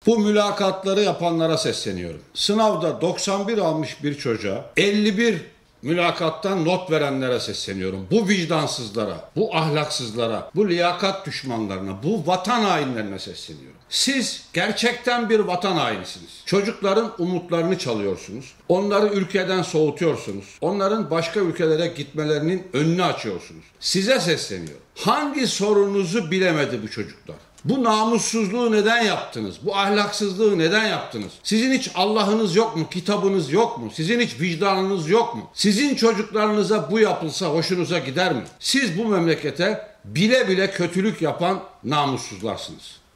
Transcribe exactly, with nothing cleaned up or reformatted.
Bu mülakatları yapanlara sesleniyorum. Sınavda doksan bir almış bir çocuğa elli bir mülakattan not verenlere sesleniyorum. Bu vicdansızlara, bu ahlaksızlara, bu liyakat düşmanlarına, bu vatan hainlerine sesleniyorum. Siz gerçekten bir vatan hainisiniz. Çocukların umutlarını çalıyorsunuz. Onları ülkeden soğutuyorsunuz. Onların başka ülkelere gitmelerinin önünü açıyorsunuz. Size sesleniyorum. Hangi sorunuzu bilemedi bu çocuklar? Bu namussuzluğu neden yaptınız? Bu ahlaksızlığı neden yaptınız? Sizin hiç Allah'ınız yok mu? Kitabınız yok mu? Sizin hiç vicdanınız yok mu? Sizin çocuklarınıza bu yapılsa hoşunuza gider mi? Siz bu memlekete bile bile kötülük yapan namussuzlarsınız.